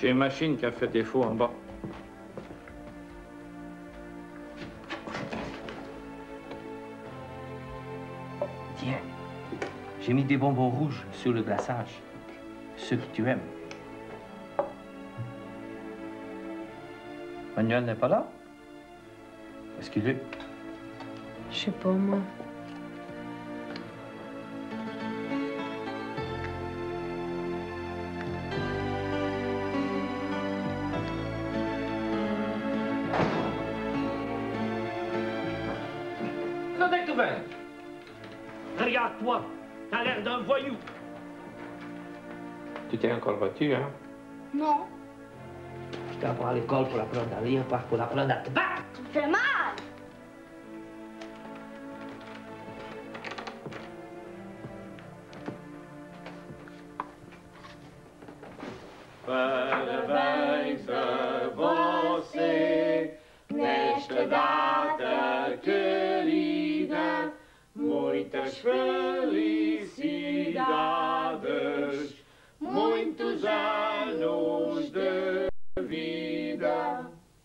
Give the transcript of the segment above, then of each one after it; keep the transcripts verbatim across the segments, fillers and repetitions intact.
J'ai une machine qui a fait défaut en bas. Tiens, j'ai mis des bonbons rouges sur le glaçage. Ceux que tu aimes. Manuel n'est pas là? Est-ce qu'il est? Je sais pas, moi. Regarde-toi, t'as l'air d'un voyou. Tu t'es encore battu, hein? Non. Je t'apprends à l'école pour apprendre à lire, pas pour apprendre à te battre. Tu me fais mal. Verwijzen você nesta data querida, muitas felicidades, muitos anos de vida.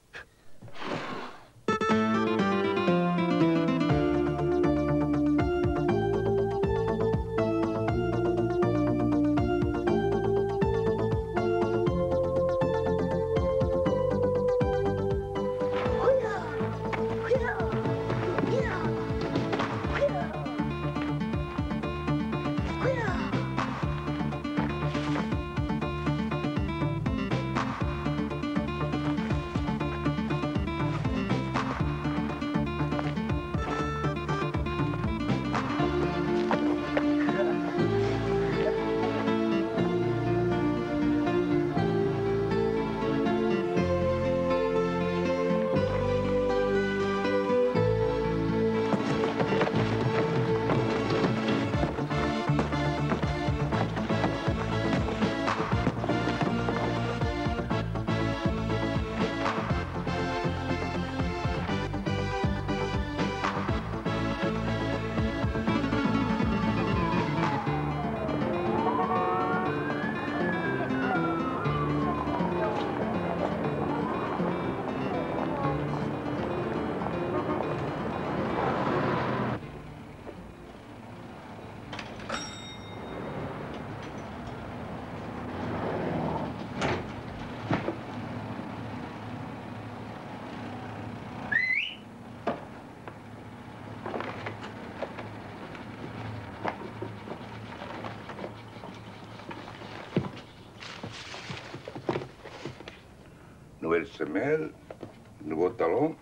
Nouvelle semelle, nouveau talon.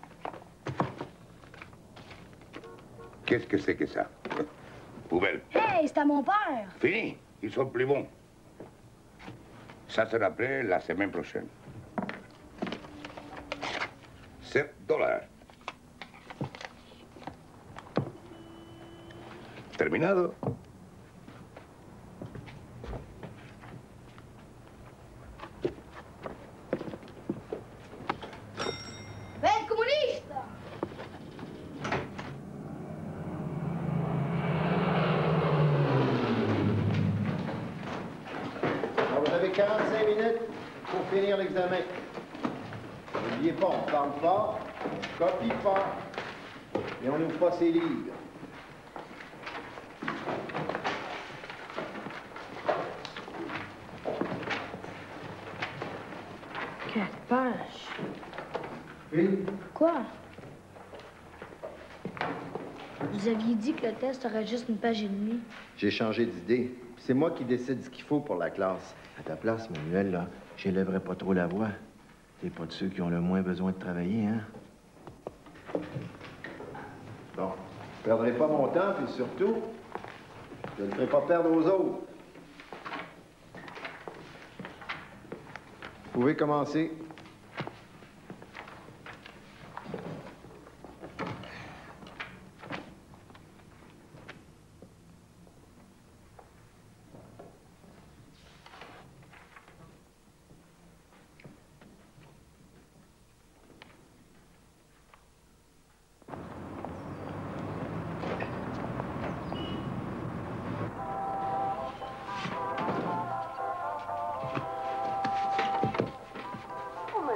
Qu'est-ce que c'est que ça? Poubelle. Hey, c'est à mon père. Fini, ils sont plus bons. Ça sera prêt la semaine prochaine. sept dollars. Terminado. Ven, comunista! Alors, vous avez quarante-cinq minutes pour finir l'examen. N'oubliez pas, on parle fort, on copie fort, et on n'ouvre pas ses livres. Quatre pages. Oui? Quoi? Vous aviez dit que le test aurait juste une page et demie. J'ai changé d'idée. C'est moi qui décide ce qu'il faut pour la classe. À ta place, Manuel, là, j'élèverais pas trop la voix. T'es pas de ceux qui ont le moins besoin de travailler, hein? Bon, je perdrai pas mon temps, puis surtout, je ne le ferai pas perdre aux autres. Vous pouvez commencer.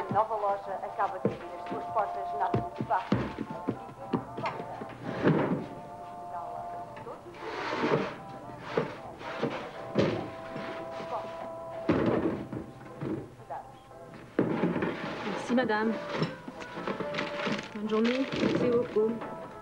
A nova loja acaba de abrir as suas portas na Rua do Barro. Merci, madame. Bonne journée. Merci beaucoup.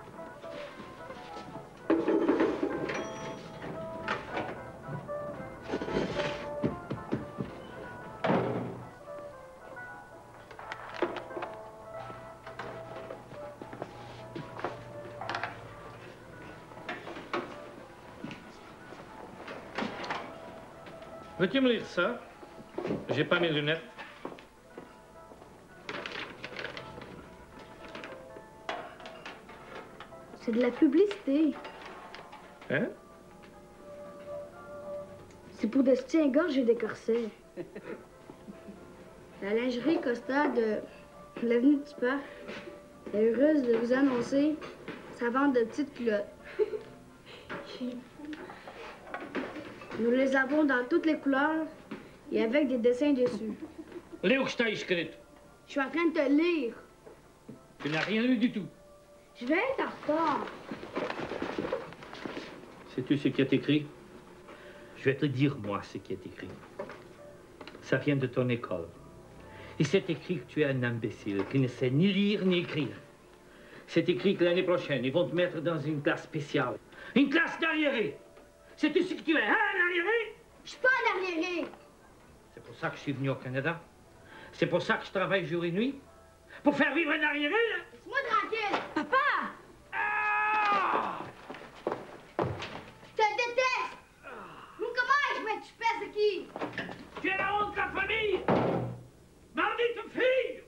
Veux-tu me lire ça? J'ai pas mes lunettes. C'est de la publicité. Hein? C'est pour des soutiens-gorge et des corsets. La lingerie Costa de l'avenue du Parc est heureuse de vous annoncer sa vente de petites culottes. Nous les avons dans toutes les couleurs et avec des dessins dessus. Lis où que je t'ai écrit. Je suis en train de te lire. Tu n'as rien lu du tout. Je vais être en retard. Sais-tu ce qui est écrit? Je vais te dire, moi, ce qui est écrit. Ça vient de ton école. Et c'est écrit que tu es un imbécile, qui ne sait ni lire ni écrire. C'est écrit que l'année prochaine, ils vont te mettre dans une classe spéciale. Une classe d'arriérés. Sais-tu ce que tu es, hein, un arriéré? Je suis pas un arriéré. C'est pour ça que je suis venu au Canada. C'est pour ça que je travaille jour et nuit. Pour faire vivre un arriéré, là. Laisse-moi tranquille. Papa! Ah! Je te déteste! Nous, comment je vais te pèse de qui? Tu es la honte de la famille! Maudite fille!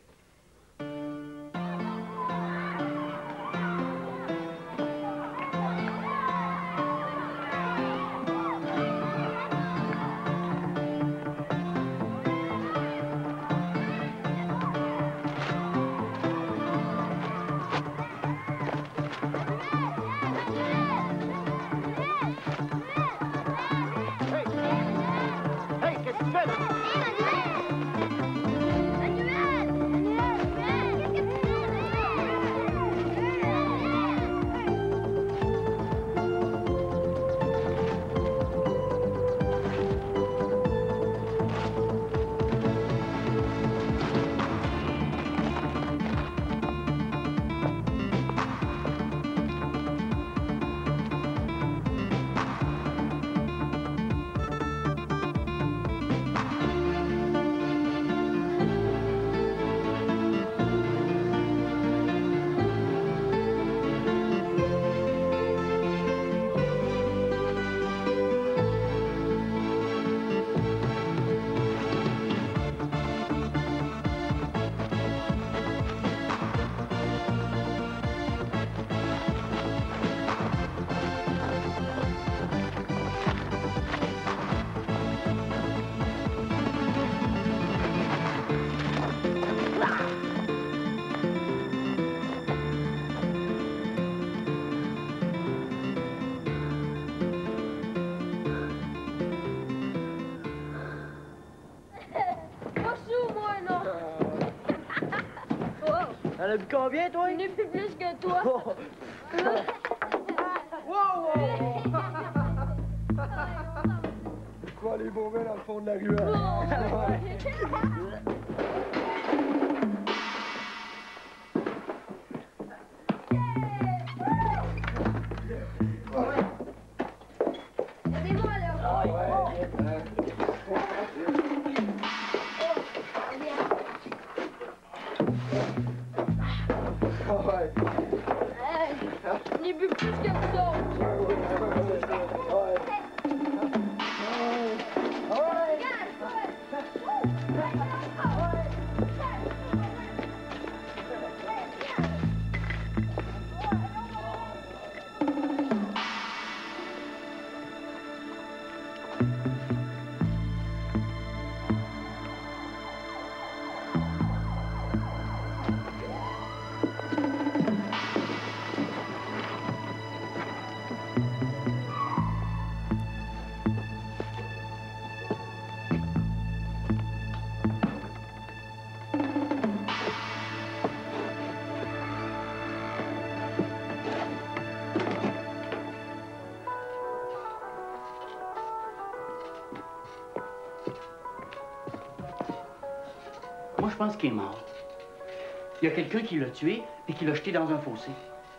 T'en as bu combien, toi? J'en ai plus plus que toi. Oh. Wow, wow! Quoi, les bons vins dans le fond de la ruelle? Regardez-moi, là. Ouais. Hey, j'en ai bu plus que vous autres. Ouais. Ouais. Moi, je pense qu'il est mort. Il y a quelqu'un qui l'a tué et qui l'a jeté dans un fossé.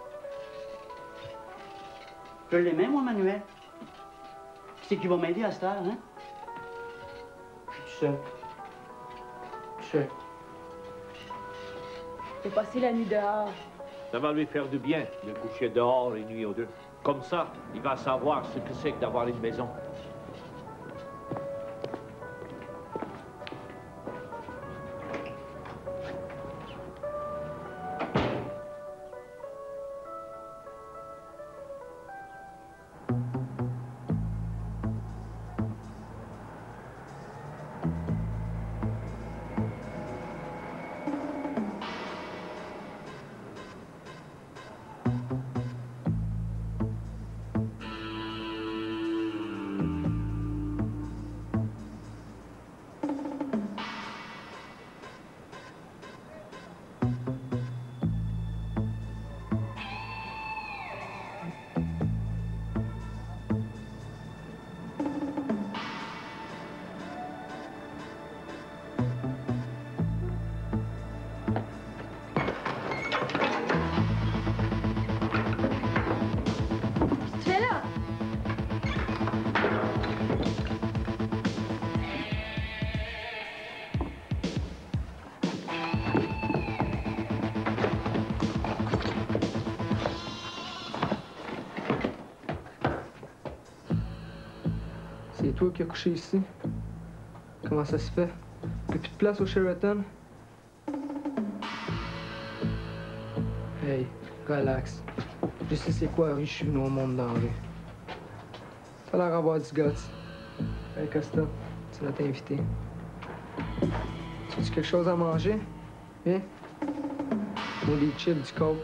Je l'aimais, moi, Manuel. Qui c'est qui va m'aider à cette heure, hein? Je suis tout seul. Tout seul. J'ai passé la nuit dehors. Ça va lui faire du bien de coucher dehors une nuit ou deux. Comme ça, il va savoir ce que c'est que d'avoir une maison. C'est toi qui as couché ici? Comment ça se fait? Y'a plus de place au Sheraton? Hey, relax. Je sais c'est quoi, Harry, je suis venu au monde dans la rue. Ça a l'air d'avoir du guts. Hey, Costa, tu vas t'inviter. Tu veux quelque chose à manger? Viens. Ou des chips, du coke.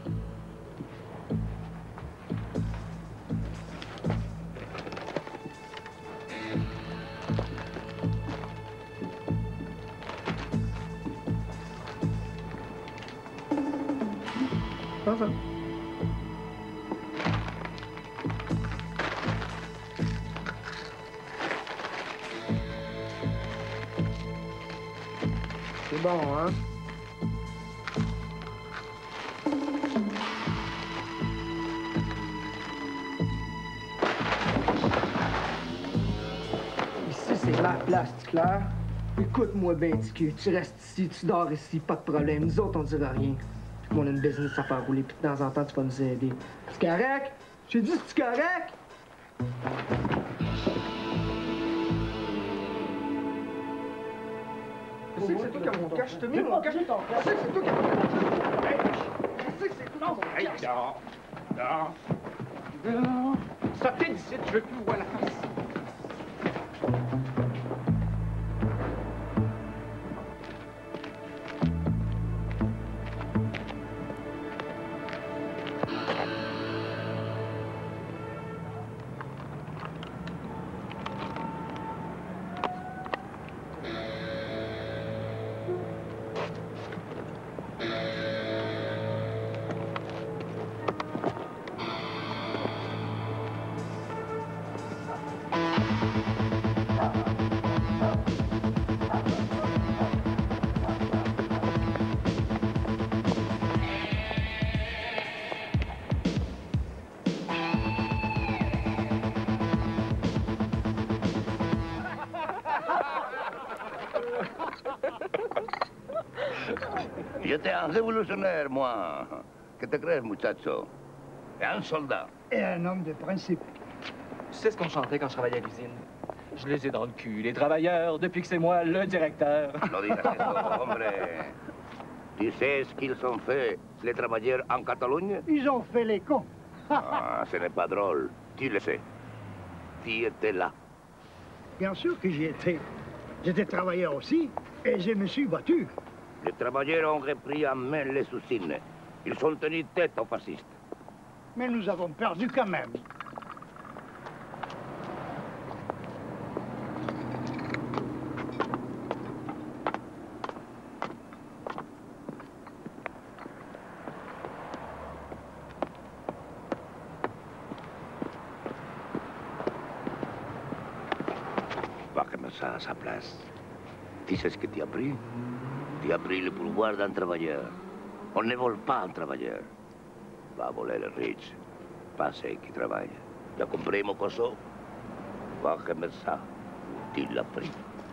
Enfin. C'est bon, hein? Ici, c'est la place, tu clair? Écoute-moi bien, petit cul. Tu restes ici, tu dors ici, pas de problème. Nous autres, on dira rien. On a une business à faire rouler, puis de temps en temps, tu vas nous aider. C'est correct? J'ai dit, c'est correct? Je sais que c'est toi qui as mon cash. Je te mets mon cash. Je sais que c'est toi qui as mon cash. Je sais que c'est toi mon cash. Hey, dehors. Dehors. Dehors. Sortez d'ici, je veux plus vous voir la face. J'étais un révolutionnaire, moi. Que te crees, muchacho? Et un soldat. Et un homme de principe. Tu sais ce qu'on chantait quand je travaillais à l'usine? Je les ai dans le cul, les travailleurs, depuis que c'est moi le directeur. No digas eso, hombre. Tu sais ce qu'ils ont fait, les travailleurs en Catalogne? Ils ont fait les cons. Ah, ce n'est pas drôle. Tu le sais. Tu étais là. Bien sûr que j'y étais. J'étais travailleur aussi, et je me suis battu. Les travailleurs ont repris en main les usines. Ils ont tenu tête aux fascistes. Mais nous avons perdu quand même. Va comme ça à sa place. Tu sais ce que tu as pris? Tu as pris le pouvoir d'un travailleur. On ne vole pas un travailleur. Va voler les riches, pas ceux qui travaillent. Tu as compris, mocoso? Va que ça. Tu l'as pris.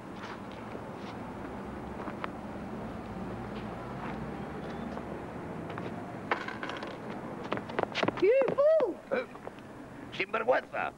Tu es fou! Euh, sinvergüenza!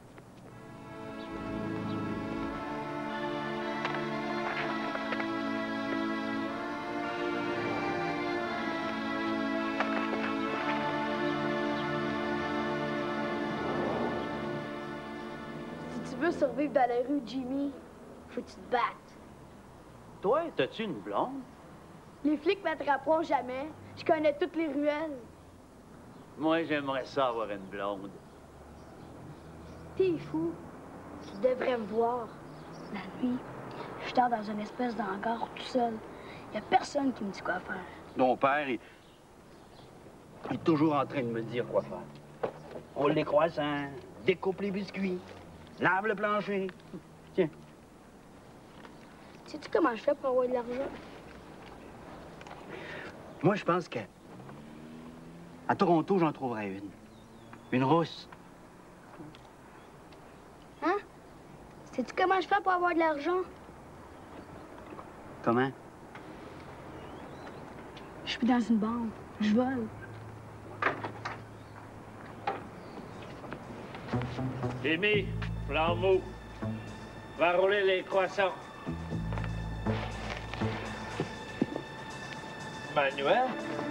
Si tu veux survivre dans la rue, Jimmy, faut que tu te battes. Toi, t'as-tu une blonde? Les flics m'attraperont jamais. Je connais toutes les ruelles. Moi, j'aimerais ça avoir une blonde. T'es fou. Tu devrais me voir. La nuit, je dors dans une espèce d'hangar tout seul. Y a personne qui me dit quoi faire. Ton père, il... il est toujours en train de me dire quoi faire. On les croissants, découpe les biscuits, lave le plancher. Tiens. Sais-tu comment je fais pour avoir de l'argent? Moi, je pense que... à Toronto, j'en trouverais une. Une rousse. Hein? Sais-tu comment je fais pour avoir de l'argent? Comment? Je suis dans une banque. Je vole. Jimmy, plan mou. Va rouler les croissants. Manuel?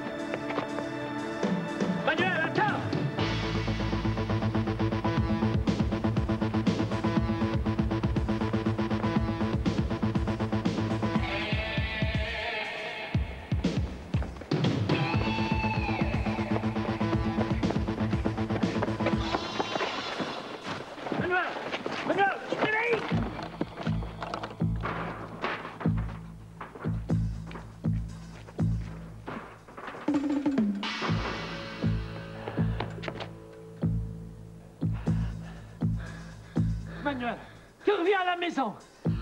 Manuel, attends! Manuel! Manuel, tu t'éveilles! Manuel, tu reviens à la maison.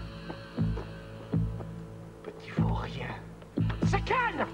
Petit vaurien. Ça calme!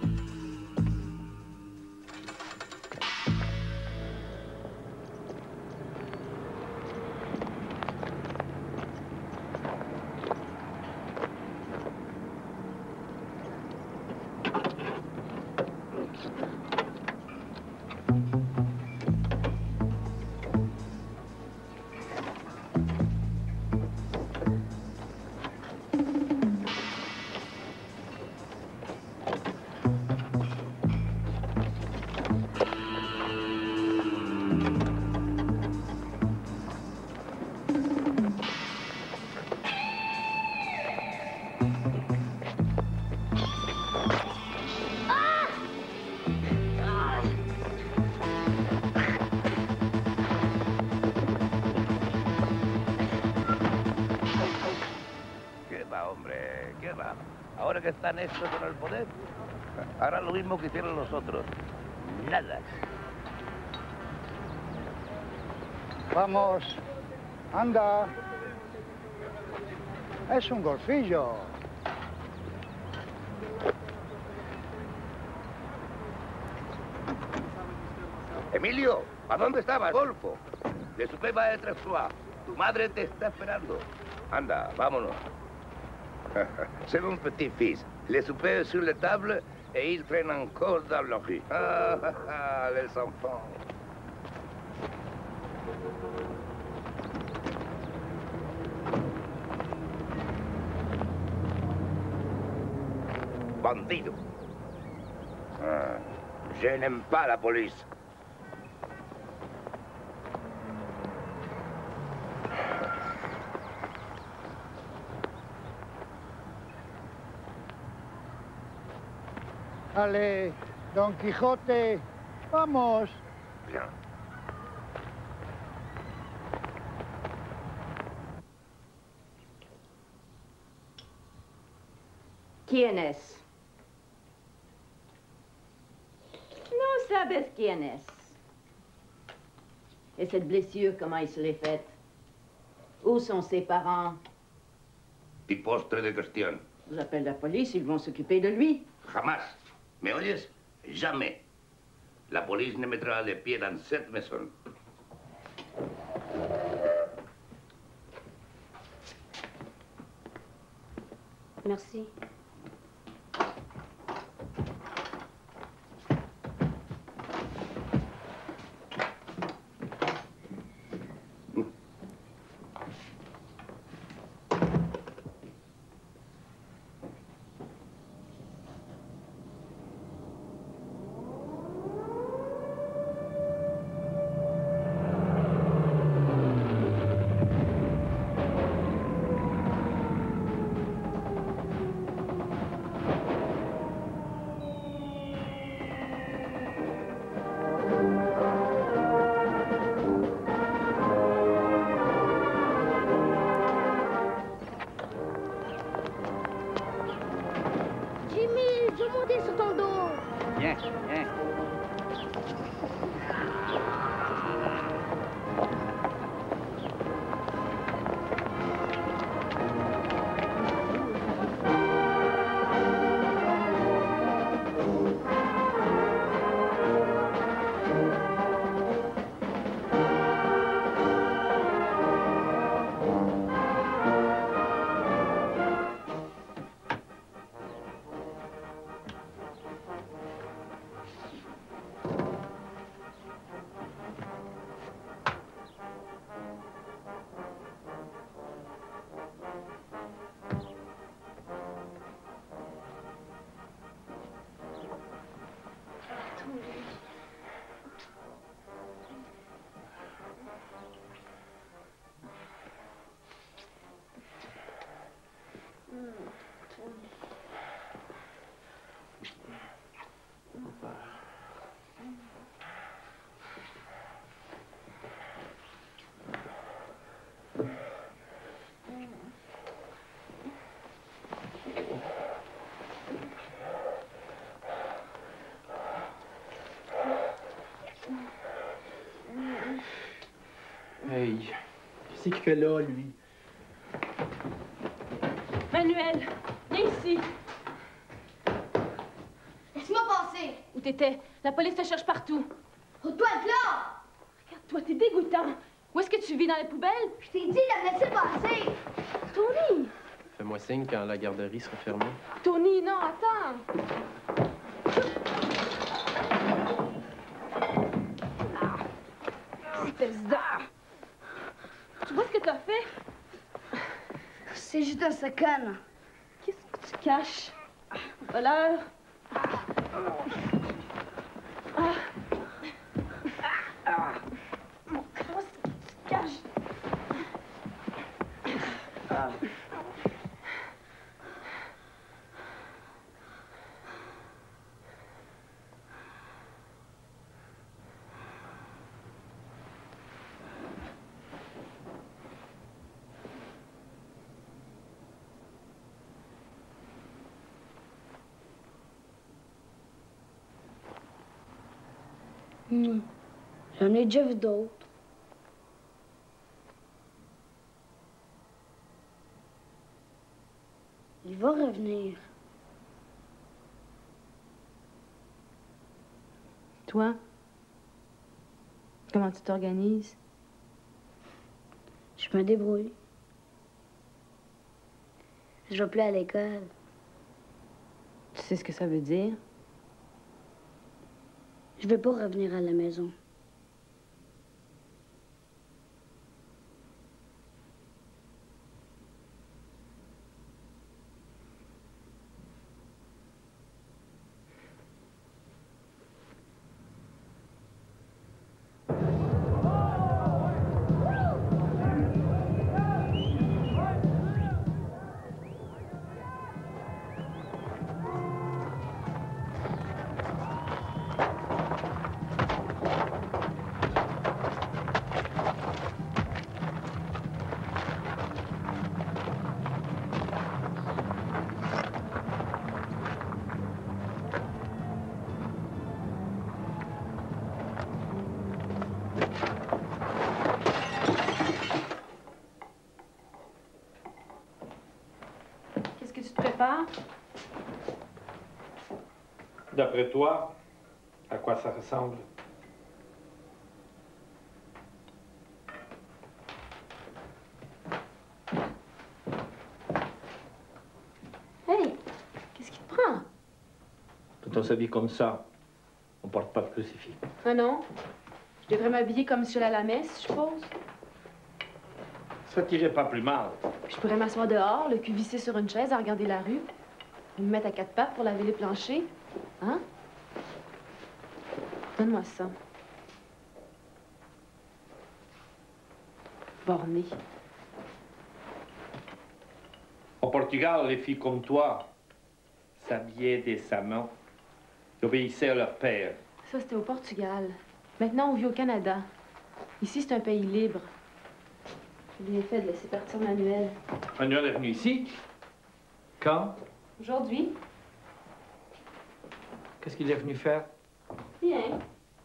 Ahora que están estos con el poder, harán lo mismo que hicieron los otros. Nada. Vamos, anda. Es un golfillo. Emilio, ¿a dónde estabas, Golfo? Le supe va de tres soirs. Tu madre te está esperando. Anda, vámonos. C'est mon petit-fils. Les soupers sur la table et il traîne encore dans la rue. Ah, ah, ah, les enfants. Bandido. Ah, je n'aime pas la police. Allez, Don Quijote, vamos. Bien. ¿Quién es? No sabes quién es. Et cette blessure, comment il se l'est faite? Où sont ses parents? Y postre de cuestión. J'appelle la police, ils vont s'occuper de lui. Jamás. ¿Me oyes? Jamais. La police ne mettra les pieds dans cette maison. Merci. Hey, qu'est-ce qu'il fait là, lui? Manuel, viens ici. Laisse-moi passer. Où t'étais? La police te cherche partout. Au toilette là! Regarde-toi, t'es dégoûtant. Où est-ce que tu vis, dans les poubelles? Je t'ai dit de la laisser passer. Tony! Fais-moi signe quand la garderie sera fermée. Tony, non, attends. Ah, espèce de... Tu vois ce que t'as fait? C'est juste un second. Qu'est-ce que tu caches? Voleur. Ah. Ah. Qu'est-ce que tu caches? Ah. Hmm. J'en ai déjà vu d'autres. Il va revenir. Toi, comment tu t'organises? Je me débrouille. Je vais plus à l'école. Tu sais ce que ça veut dire? Je vais pas revenir à la maison. D'après toi, à quoi ça ressemble? Hey, qu'est-ce qui te prend? Quand on s'habille comme ça, on porte pas de crucifix. Ah non? Je devrais m'habiller comme si j'allais à la messe, je suppose. Ça t'irait pas plus mal. Puis je pourrais m'asseoir dehors, le cul vissé sur une chaise à regarder la rue. Et me mettre à quatre pattes pour laver les planchers. Hein? Donne-moi ça. Borné. Au Portugal, les filles comme toi s'habillaient décemment, obéissaient à leur père. Ça, c'était au Portugal. Maintenant, on vit au Canada. Ici, c'est un pays libre. J'ai bien fait de laisser partir Manuel. Manuel est venu ici? Quand? Aujourd'hui? Qu'est-ce qu'il est venu faire? Rien.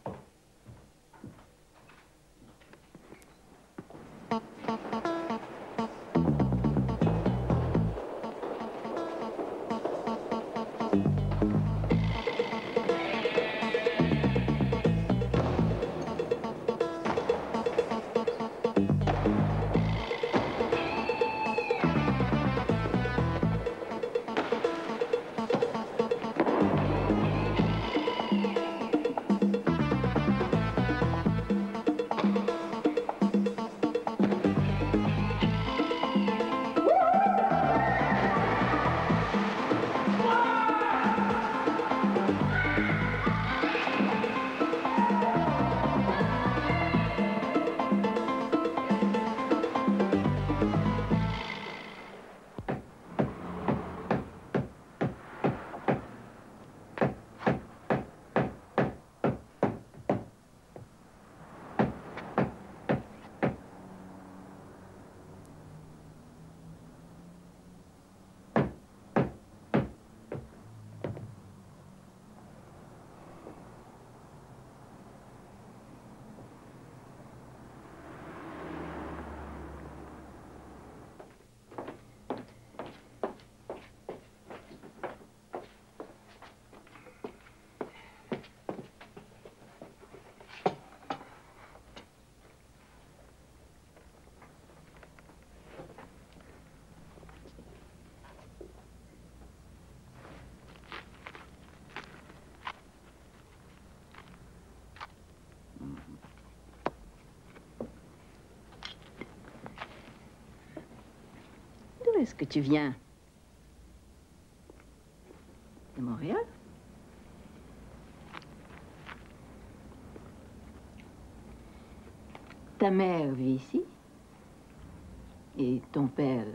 D'où est-ce que tu viens? De Montréal? Ta mère vit ici? Et ton père?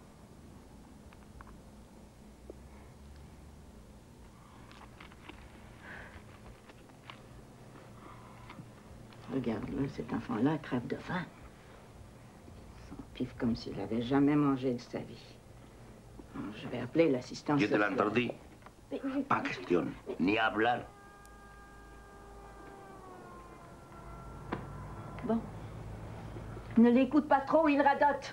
Regarde-le, cet enfant-là crève de faim. Pif comme s'il n'avait jamais mangé de sa vie. Je vais appeler l'assistance. Je te l'interdis. Pas question, ni hablar. Bon. Ne l'écoute pas trop, il radote.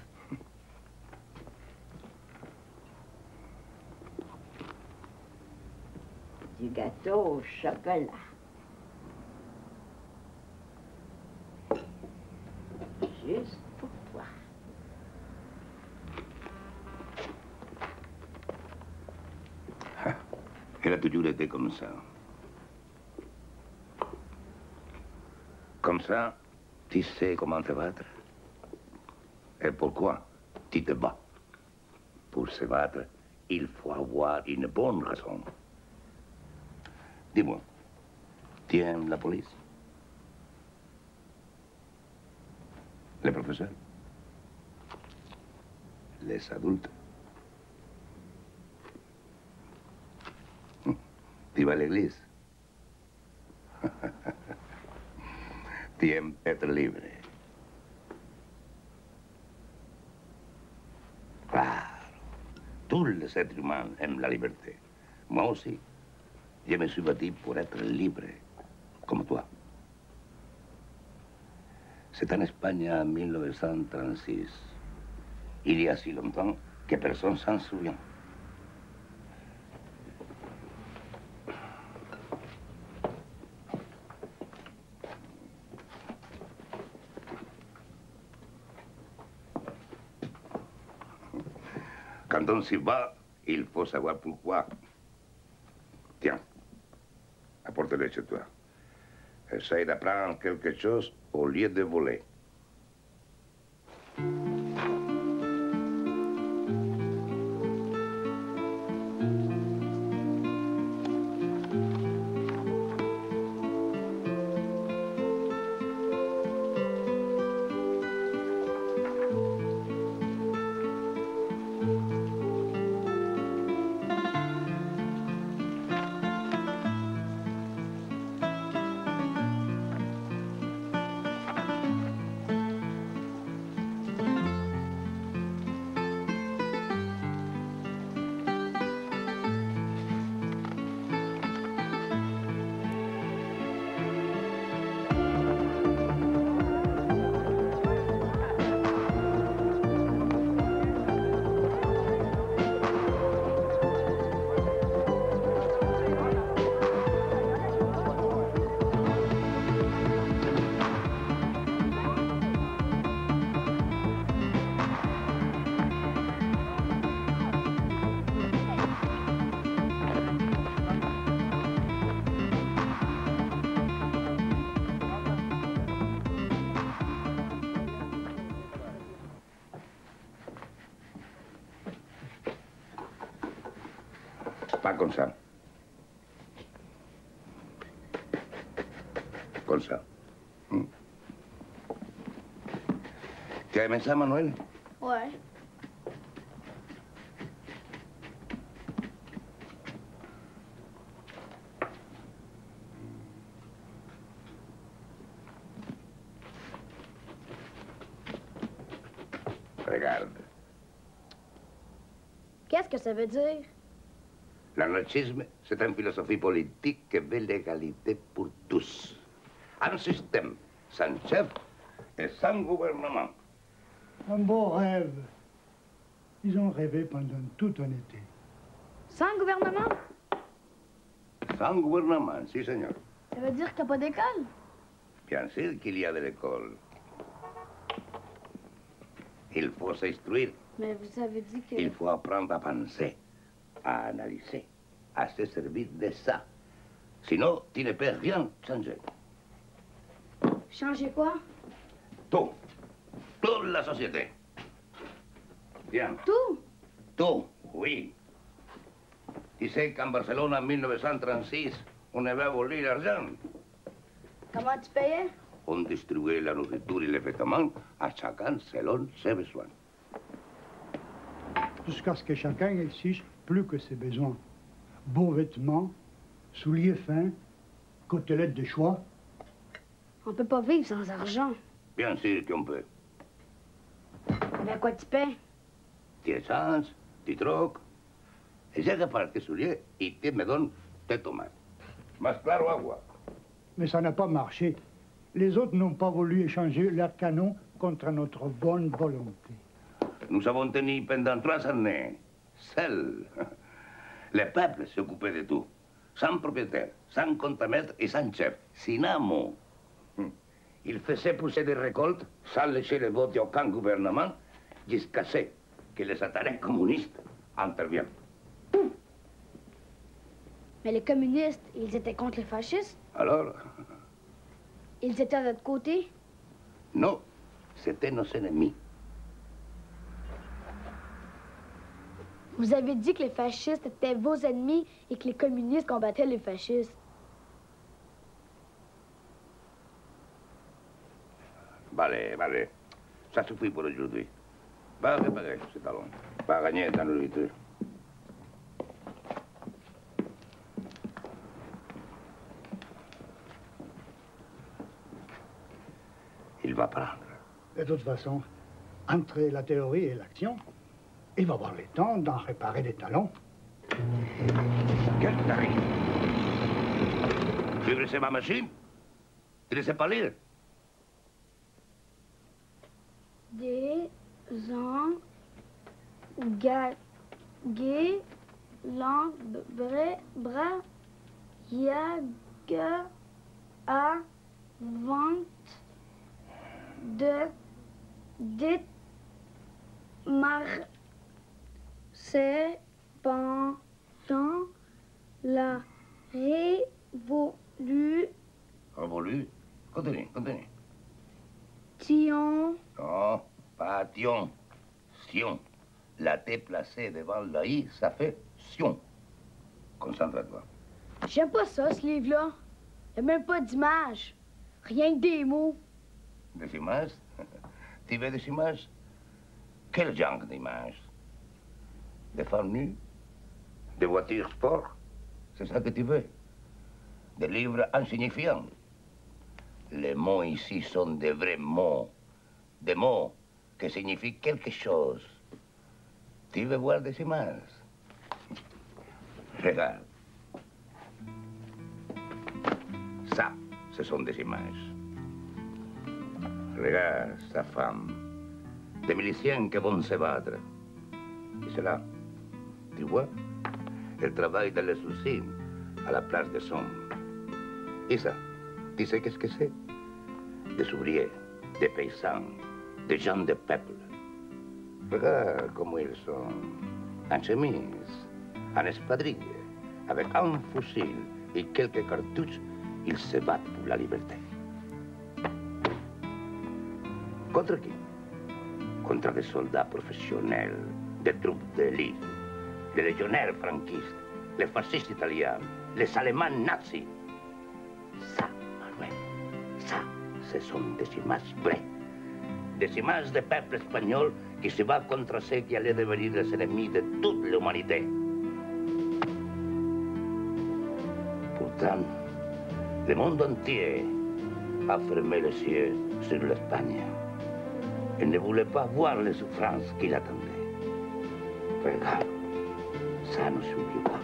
Du gâteau au chocolat. Juste pour toi. Elle a toujours été comme ça. Comme ça, tu sais comment te battre. Et pourquoi tu te bats? Pour se battre, il faut avoir une bonne raison. Dis-moi, tu aimes la police? Les professeurs? Les adultes? Tu vas à l'église? Tu aimes être libre? Claro. Tous les êtres humains aiment la liberté. Moi aussi. Je me suis battu pour être libre, comme toi. C'est en Espagne en mille neuf cent trente-six. Il y a si longtemps que personne s'en souvient. Quand on s'y va, il faut savoir pourquoi. Tiens, apporte-le chez toi. Essaye d'apprendre quelque chose au lieu de voler. Pas comme ça. Comme ça. Hmm. Tu as aimé ça, Manuel? Ouais. Regarde. Qu'est-ce que ça veut dire? L'anarchisme, c'est une philosophie politique qui veut l'égalité pour tous. Un système sans chef et sans gouvernement. Un beau rêve. Ils ont rêvé pendant tout un été. Sans gouvernement? Sans gouvernement, si, senor. Ça veut dire qu'il n'y a pas d'école? Bien sûr qu'il y a de l'école. Il faut s'instruire. Mais vous avez dit que... Il faut apprendre à penser, à analyser, à se servir de ça. Sinon, tu ne peux rien changer. Changer quoi? Tout. Toute la société. Bien. Tout? Tout, oui. Tu sais qu'en Barcelone, en mille neuf cent trente-six, on avait volé l'argent. Comment tu payais? On distribuait la nourriture et les vêtements à chacun selon ses besoins. Jusqu'à ce que chacun exige plus que ses besoins. Beaux vêtements, souliers fins, côtelettes de choix. On peut pas vivre sans argent. Bien sûr qu'on peut. Avec quoi tu paies? Tu échanges, tu troques. Et j'ai réparé tes souliers et tu me donnes tes tomates. Más claro agua. Mais ça n'a pas marché. Les autres n'ont pas voulu échanger leurs canons contre notre bonne volonté. Nous avons tenu pendant trois années, seuls. Le peuple s'occupait de tout. Sans propriétaire, sans compte-maître et sans chef, sin amo. Il faisait pousser des récoltes sans laisser le vote à aucun gouvernement, jusqu'à ce que les satanées communistes interviennent. Mais les communistes, ils étaient contre les fascistes? Alors? Ils étaient à notre côté? Non, c'était nos ennemis. Vous avez dit que les fascistes étaient vos ennemis et que les communistes combattaient les fascistes. Vale, vale. Ça suffit pour aujourd'hui. Va réparer ce talon. Va gagner dans le litre. Il va prendre. De toute façon, entre la théorie et l'action, il va avoir le temps d'en réparer des talons. Qu'est-ce qui t'arrive? Tu brisé ma machine? Tu ne sais pas lire? Des ans gagés l'ambre bras yaga à vente de démarrer C'est pendant la révolution. Révolu? Continue, continue. Tion. Non, pas tion. Sion. La T placée devant la I, ça fait sion. Concentre-toi. J'aime pas ça, ce livre-là. Il n'y a même pas d'image. Rien que des mots. Des images? Tu veux des images? Quel genre d'images? Des femmes nues? Des voitures sport? C'est ça que tu veux? Des livres insignifiants? Les mots ici sont des vrais mots. Des mots qui signifient quelque chose. Tu veux voir des images? Regarde. Ça, ce sont des images. Regarde sa femme. Des miliciens qui vont se battre. Et c'est là. Tu vois? Elle travaille dans les usines, à la place des hommes. Et ça, tu sais qu'est-ce que c'est? Des ouvriers, des paysans, des gens de peuple. Regarde comment ils sont. En chemise, en espadrille, avec un fusil et quelques cartouches, ils se battent pour la liberté. Contre qui? Contre des soldats professionnels, des troupes d'élite, les légionnaires franquistes, les fascistes italiens, les Allemands nazis. Ça, Manuel, ça, ce sont des images vraies. Des images de peuple espagnol qui se bat contre ceux qui allaient devenir les ennemis de toute l'humanité. Pourtant, le monde entier a fermé les yeux sur l'Espagne. Il ne voulait pas voir les souffrances qu'il attendait. Regarde, ça ne s'oublie pas.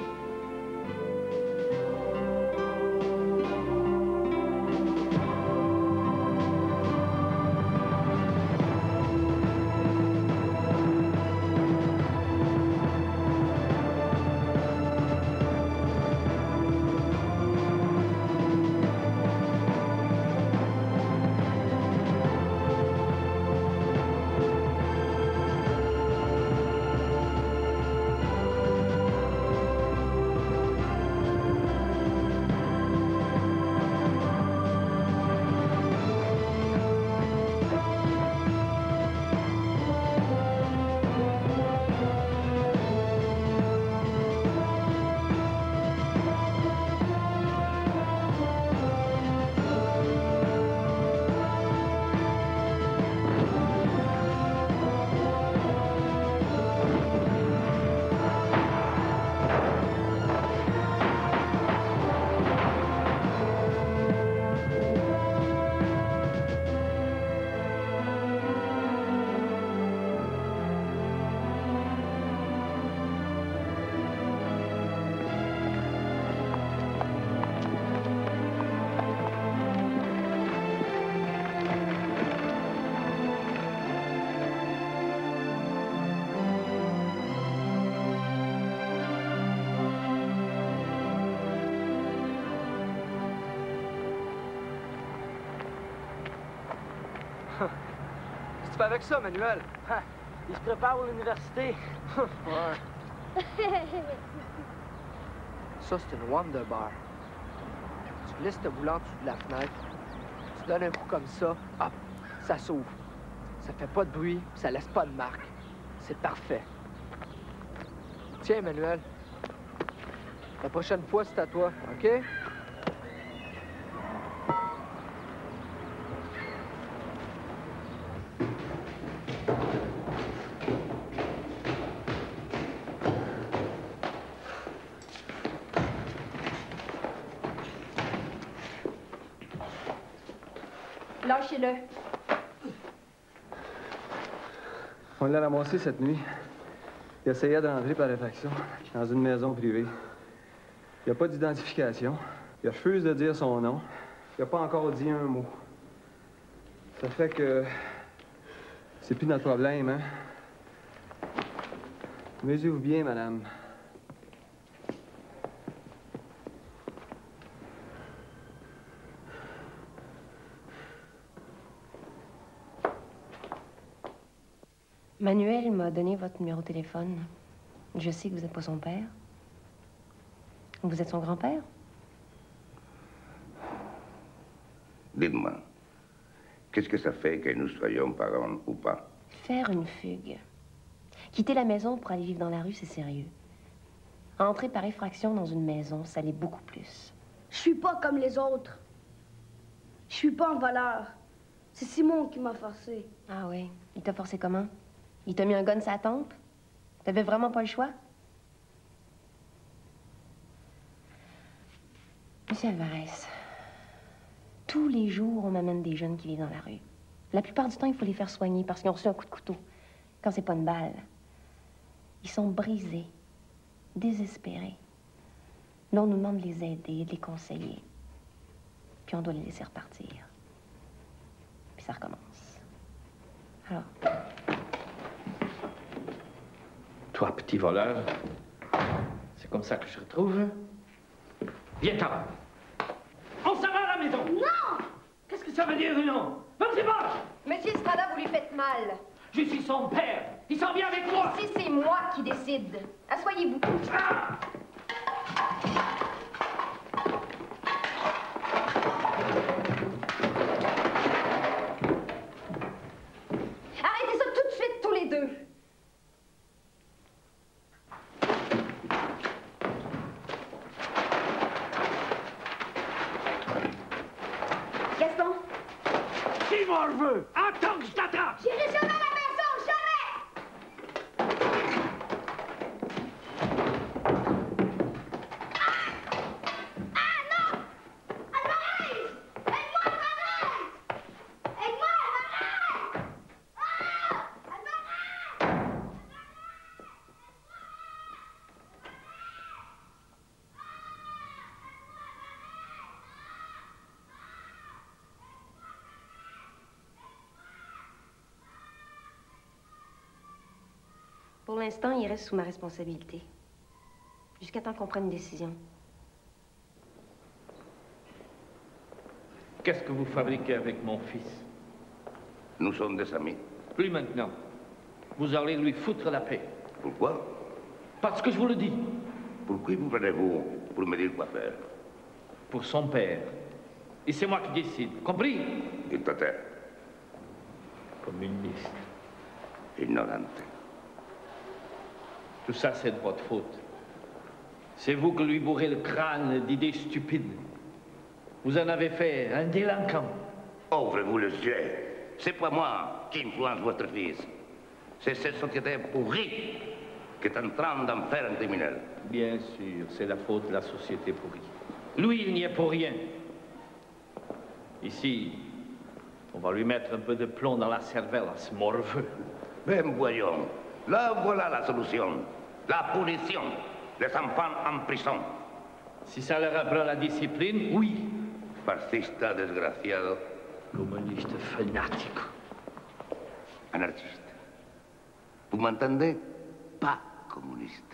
Qu'est-ce que tu fais avec ça, Manuel? Il se prépare pour l'université. Ouais. Ça, c'est une Wonder Bar. Tu glisses ta boule en dessous de la fenêtre, tu donnes un coup comme ça, hop, ça s'ouvre. Ça fait pas de bruit, ça laisse pas de marque. C'est parfait. Tiens, Manuel. La prochaine fois, c'est à toi, OK? Lâchez-le. On l'a ramassé cette nuit. Il essayait d'entrer par effraction dans une maison privée. Il n'y a pas d'identification. Il refuse de dire son nom. Il n'a pas encore dit un mot. Ça fait que c'est plus notre problème, hein? Mesurez-vous bien, madame. Manuel m'a donné votre numéro de téléphone. Je sais que vous n'êtes pas son père. Vous êtes son grand-père? Dites-moi, qu'est-ce que ça fait que nous soyons parents ou pas? Faire une fugue. Quitter la maison pour aller vivre dans la rue, c'est sérieux. Entrer par effraction dans une maison, ça l'est beaucoup plus. Je suis pas comme les autres. Je suis pas en voleur. C'est Simon qui m'a forcé. Ah oui? Il t'a forcé comment? Il t'a mis un gun sur la tempe? T'avais vraiment pas le choix? Monsieur Alvarez, tous les jours, on m'amène des jeunes qui vivent dans la rue. La plupart du temps, il faut les faire soigner parce qu'ils ont reçu un coup de couteau. Quand c'est pas une balle. Ils sont brisés, désespérés. Là, on nous demande de les aider, de les conseiller. Puis on doit les laisser repartir. Puis ça recommence. Alors... Toi, petit voleur, c'est comme ça que je te retrouve? Viens-t'en. On s'en va à la maison. Non! Qu'est-ce que ça veut dire, non? Vas-y, va! Monsieur Estrada, vous lui faites mal. Je suis son père. Il s'en vient avec moi. Ici, c'est moi qui décide. Assoyez-vous. Ah! Arrêtez ça tout de suite, tous les deux. Gaston? Qui m'en veut? Attends que je t'attrape! J'irai jamais à la maison, jamais! Pour l'instant, il reste sous ma responsabilité. Jusqu'à temps qu'on prenne une décision. Qu'est-ce que vous fabriquez avec mon fils? Nous sommes des amis. Plus maintenant. Vous allez lui foutre la paix. Pourquoi? Parce que je vous le dis. Pourquoi vous prenez-vous pour me dire quoi faire? Pour son père. Et c'est moi qui décide. Compris? Dictateur. Communiste. Ignorante. Tout ça, c'est de votre faute. C'est vous qui lui bourrez le crâne d'idées stupides. Vous en avez fait un délinquant. Ouvrez-vous les yeux. C'est pas moi qui influence votre fils. C'est cette société pourrie qui est en train d'en faire un criminel. Bien sûr, c'est la faute de la société pourrie. Lui, il n'y est pour rien. Ici, on va lui mettre un peu de plomb dans la cervelle à ce morveux. Ben voyons. Là, voilà la solution. La punition. Les enfants en prison. Si ça leur apprend la discipline, oui. Fascista desgraciado. Communiste fanatique. Anarchiste. Vous m'entendez? Pas communiste.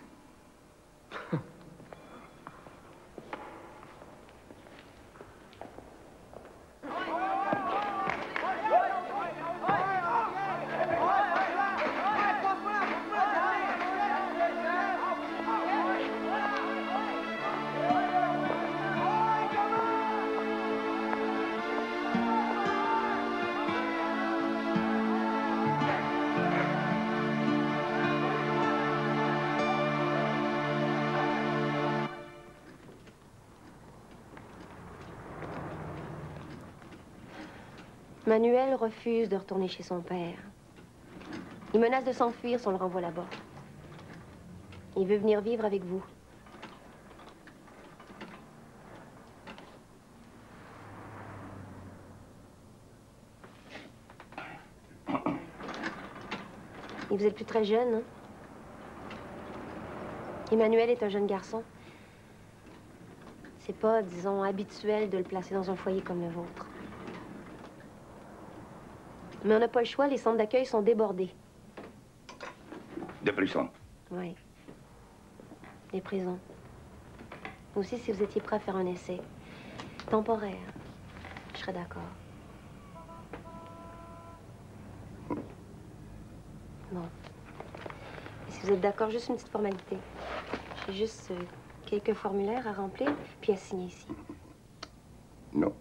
Manuel refuse de retourner chez son père. Il menace de s'enfuir si on le renvoie là-bas. Il veut venir vivre avec vous. Et vous êtes plus très jeune, hein? Emmanuel est un jeune garçon. C'est pas, disons, habituel de le placer dans un foyer comme le vôtre. Mais on n'a pas le choix, les centres d'accueil sont débordés. Des prisons. Oui. Les prisons. Aussi, si vous étiez prêt à faire un essai temporaire, je serais d'accord. Bon. Si vous êtes d'accord, juste une petite formalité. J'ai juste euh, quelques formulaires à remplir, puis à signer ici. Non.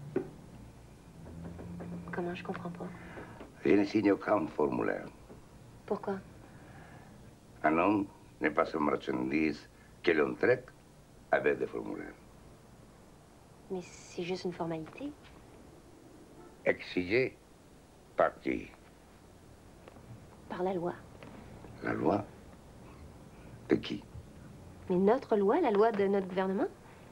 Comment? Je comprends pas. Je ne signe aucun formulaire. Pourquoi? Un homme n'est pas une marchandise que l'on traite avec des formulaires. Mais c'est juste une formalité. Exigé par qui? Par la loi. La loi? De qui? Mais notre loi, la loi de notre gouvernement?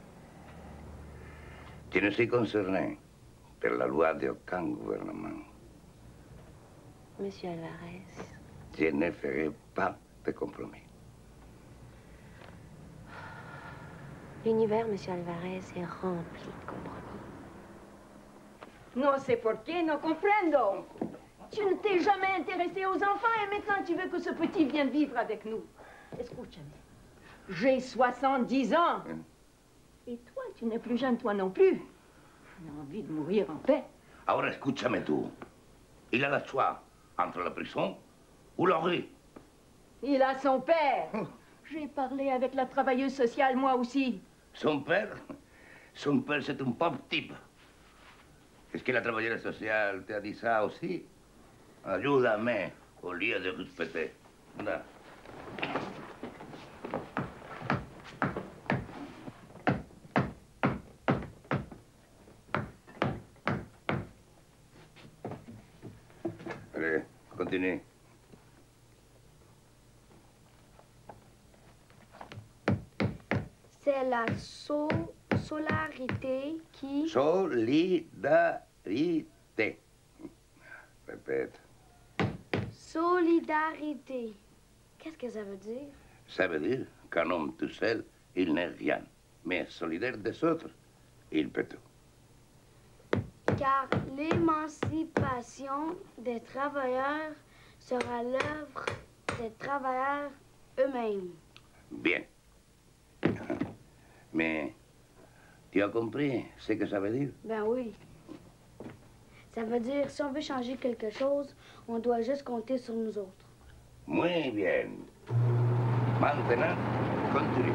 Je ne suis concerné par la loi d'aucun gouvernement. Monsieur Alvarez. Je ne ferai pas de compromis. L'univers, Monsieur Alvarez, est rempli de compromis. No sé por qué, no comprendo. Tu ne t'es jamais intéressé aux enfants et maintenant tu veux que ce petit vienne vivre avec nous. Escúchame. J'ai soixante-dix ans. Et toi, tu n'es plus jeune, toi non plus. J'ai envie de mourir en paix. Ahora escúchame tú. Il a le choix entre la prison ou la rue. Il a son père. J'ai parlé avec la travailleuse sociale, moi aussi. Son père? Son père, c'est un pauvre type. Est-ce que la travailleuse sociale te a dit ça aussi? Ayúdame au lieu de respecter. Anda. Allez, continue. C'est la so solarité qui... Solidarité. Répète. Solidarité. Qu'est-ce que ça veut dire? Ça veut dire qu'un homme tout seul, il n'est rien. Mais solidaire des autres, il peut tout. Car l'émancipation des travailleurs sera l'œuvre des travailleurs eux-mêmes. Bien. Mais tu as compris ce que ça veut dire? Ben oui. Ça veut dire, si on veut changer quelque chose, on doit juste compter sur nous autres. Muy bien. Maintenant, continue.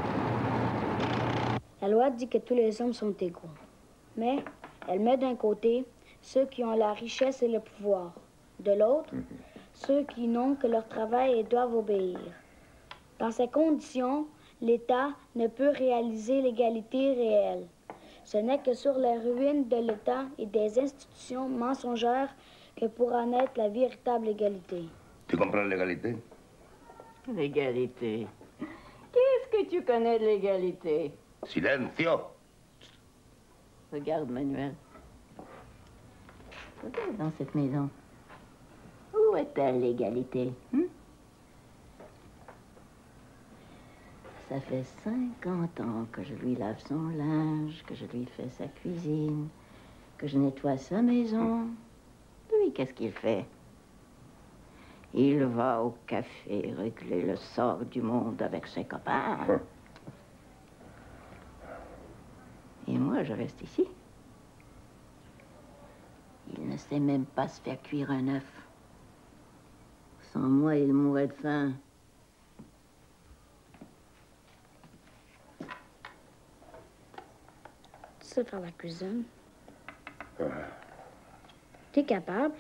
La loi dit que tous les hommes sont égaux. Mais elle met d'un côté ceux qui ont la richesse et le pouvoir. De l'autre, ceux qui n'ont que leur travail et doivent obéir. Dans ces conditions, l'État ne peut réaliser l'égalité réelle. Ce n'est que sur les ruines de l'État et des institutions mensongères que pourra naître la véritable égalité. Tu comprends l'égalité? L'égalité. Qu'est-ce que tu connais de l'égalité? Silencio! Regarde, Manuel. Regarde dans cette maison. Où est-elle, l'égalité? Hein? Ça fait cinquante ans que je lui lave son linge, que je lui fais sa cuisine, que je nettoie sa maison. Lui, qu'est-ce qu'il fait? Il va au café régler le sort du monde avec ses copains. Et moi, je reste ici. Il ne sait même pas se faire cuire un œuf. Sans moi, il mourrait de faim. Tu sais faire la cuisine? T'es capable?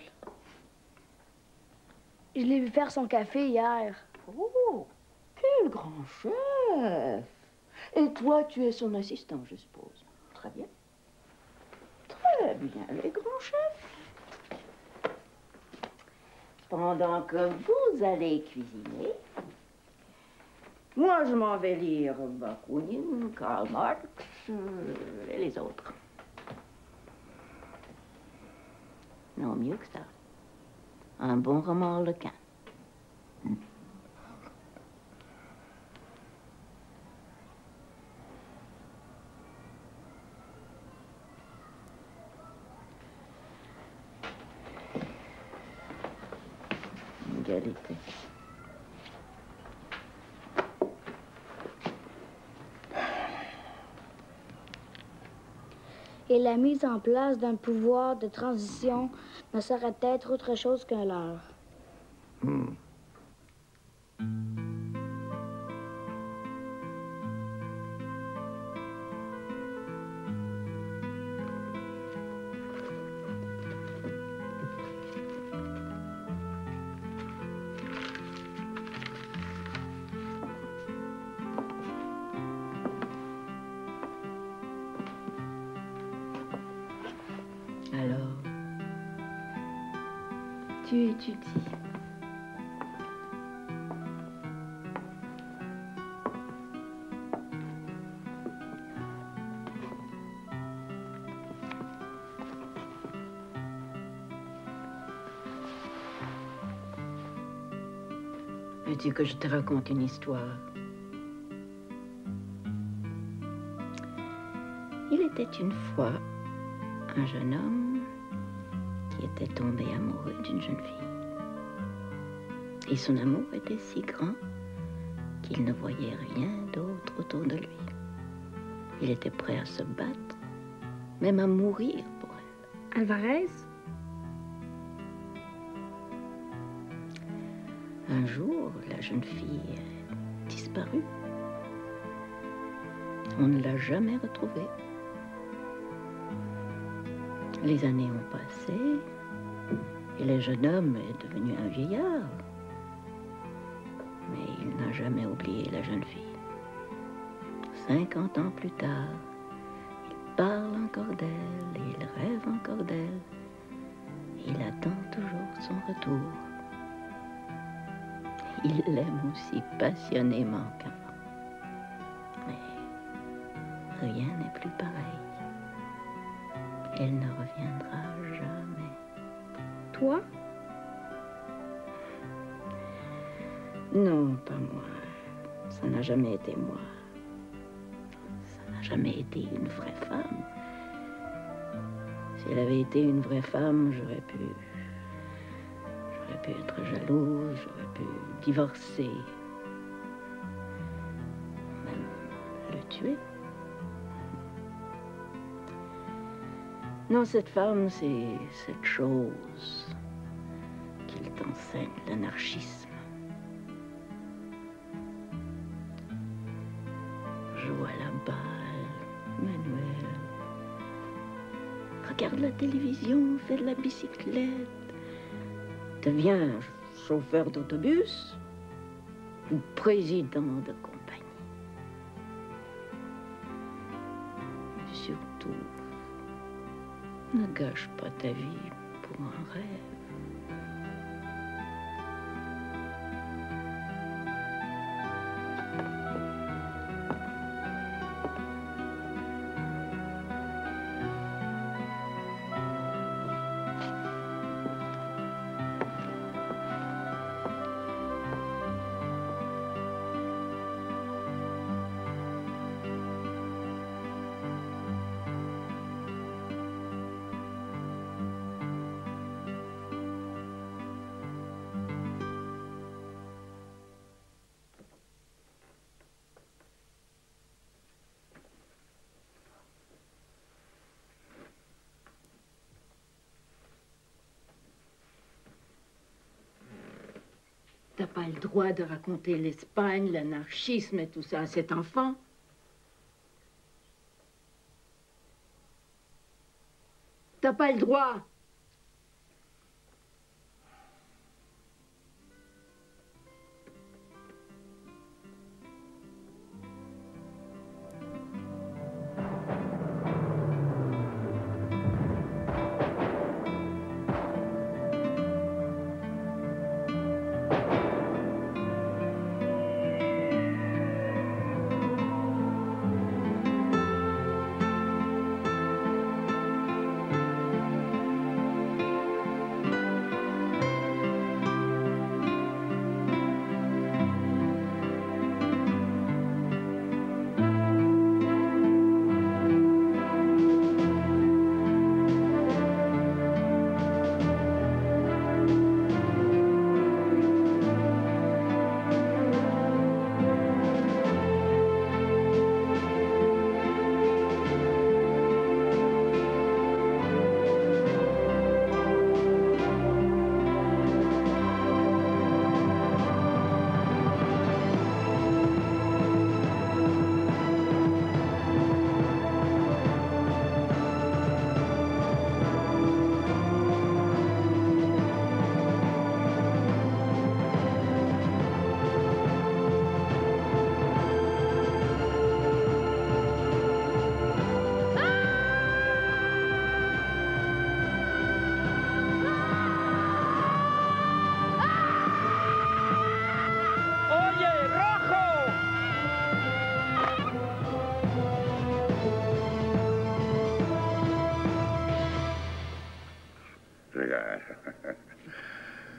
Je l'ai vu faire son café hier. Oh, quel grand chef! Et toi, tu es son assistant, je suppose. Très bien. Très bien, les grands chefs. Pendant que vous allez cuisiner, moi, je m'en vais lire Bakounine, Karl Marx euh, et les autres. Non, mieux que ça. Un bon roman harlequin. Égalité. Et la mise en place d'un pouvoir de transition ne saurait être autre chose qu'un leurre. Hmm. tu étudies. Veux-tu que je te raconte une histoire? Il était une fois un jeune homme qui était tombé amoureux d'une jeune fille. Et son amour était si grand qu'il ne voyait rien d'autre autour de lui. Il était prêt à se battre, même à mourir pour elle. Alvarez? Un jour, la jeune fille disparut. On ne l'a jamais retrouvée. Les années ont passé et le jeune homme est devenu un vieillard. Mais il n'a jamais oublié la jeune fille. Cinquante ans plus tard, il parle encore d'elle et il rêve encore d'elle. Il attend toujours son retour. Il l'aime aussi passionnément qu'avant. Mais rien n'est plus pareil. Elle ne reviendra jamais. Toi? Non, pas moi. Ça n'a jamais été moi. Ça n'a jamais été une vraie femme. Si elle avait été une vraie femme, j'aurais pu... J'aurais pu être jalouse, j'aurais pu divorcer. Même le tuer. Non, cette femme, c'est cette chose qu'il t'enseigne, l'anarchisme. Joue à la balle, Manuel. Regarde la télévision, fais de la bicyclette. Deviens chauffeur d'autobus ou président de compagnie. Mais surtout, ne gâche pas ta vie pour un rêve. T'as pas le droit de raconter l'Espagne, l'anarchisme et tout ça à cet enfant. T'as pas le droit.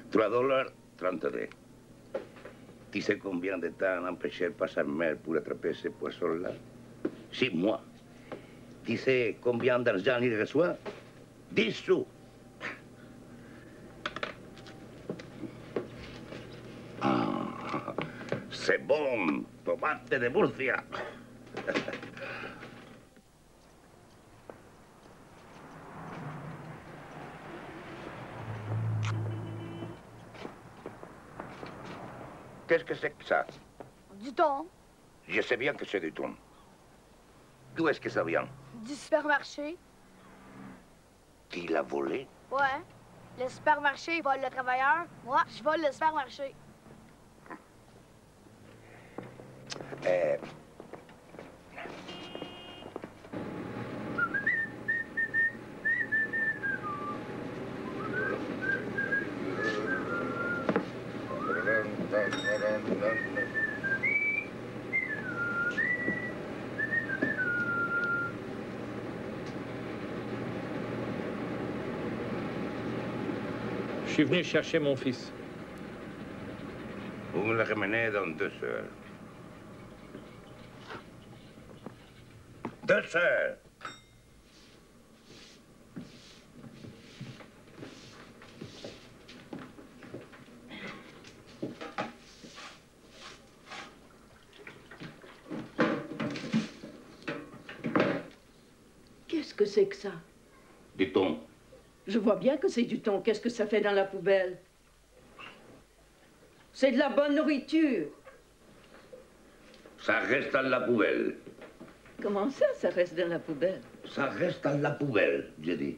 trois dollars trente-deux. Tu sais combien de temps un pêcheur passe en mer pour attraper ces poissons-là? Six mois. Tu sais combien d'argent il reçoit? Dix sous. Ah, c'est bon, tomate de Murcia. Qu'est-ce que c'est que ça? Du thon. Je sais bien que c'est du thon. D'où est-ce que ça vient? Du supermarché. Qui l'a volé? Ouais. Le supermarché, il vole le travailleur. Moi, je vole le supermarché. Euh... Je suis venu chercher mon fils. Vous me le ramenez dans deux heures. Deux heures. Qu'est-ce que c'est que ça? Du thon. Je vois bien que c'est du thon. Qu'est-ce que ça fait dans la poubelle? C'est de la bonne nourriture. Ça reste dans la poubelle. Comment ça, ça reste dans la poubelle? Ça reste dans la poubelle, j'ai dit.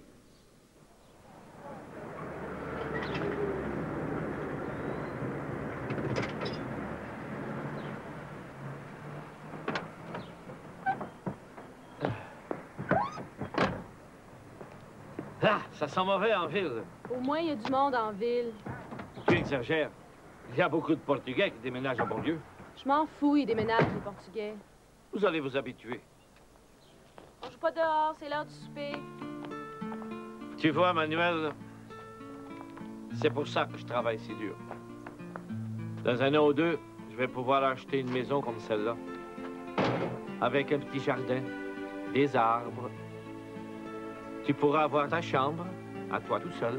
Ah, ça sent mauvais en ville. Au moins, il y a du monde en ville. Tu exagères. Il y a beaucoup de Portugais qui déménagent à Bonlieu. Je m'en fous, ils déménagent, les Portugais. Vous allez vous habituer. On joue pas dehors, c'est l'heure du souper. Tu vois, Manuel, c'est pour ça que je travaille si dur. Dans un an ou deux, je vais pouvoir acheter une maison comme celle-là. Avec un petit jardin, des arbres. Tu pourras avoir ta chambre, à toi tout seul.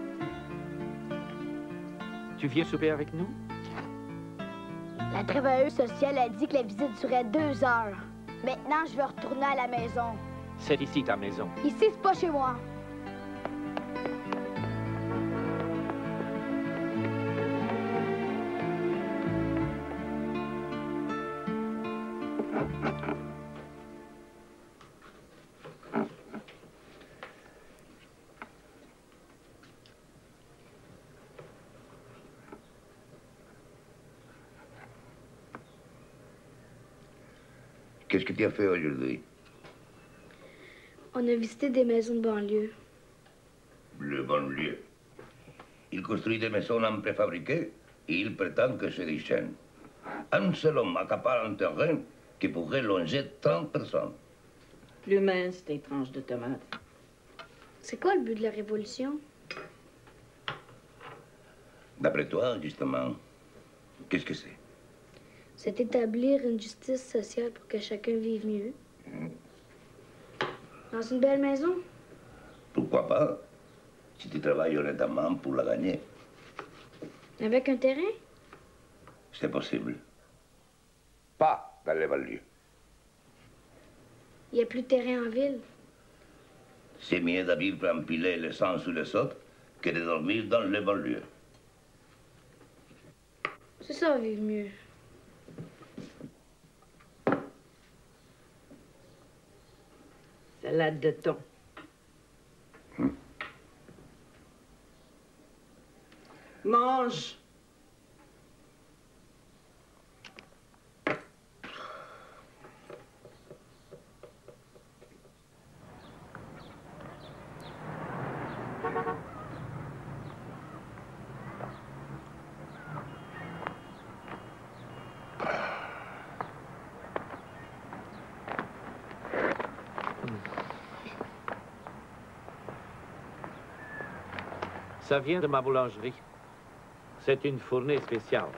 Tu viens souper avec nous? La travailleuse sociale a dit que la visite durait deux heures. Maintenant, je veux retourner à la maison. C'est ici ta maison. Ici, c'est pas chez moi. Qu'est-ce que tu as fait aujourd'hui? On a visité des maisons de banlieue. Le banlieue. Il construit des maisons en préfabriqué et il prétend que c'est des chaînes. Un seul homme accapare un terrain qui pourrait longer trente personnes. Plus mince, tes tranches de tomates. C'est quoi le but de la révolution? D'après toi, justement, qu'est-ce que c'est? C'est établir une justice sociale pour que chacun vive mieux. Mmh. Dans une belle maison? Pourquoi pas, si tu travailles honnêtement pour la gagner. Avec un terrain? C'est possible. Pas dans les banlieues. Il n'y a plus de terrain en ville. C'est mieux de vivre empilé les uns sur les autres que de dormir dans les banlieues. C'est ça, vivre mieux. Salade de thon. Hum. Mange. Ça vient de ma boulangerie. C'est une fournée spéciale.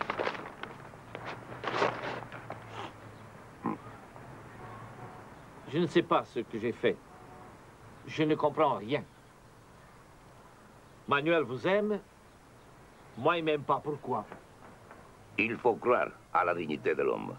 Je ne sais pas ce que j'ai fait. Je ne comprends rien. Manuel vous aime. Moi, il m'aime pas. Pourquoi? Il faut croire à la dignité de l'homme.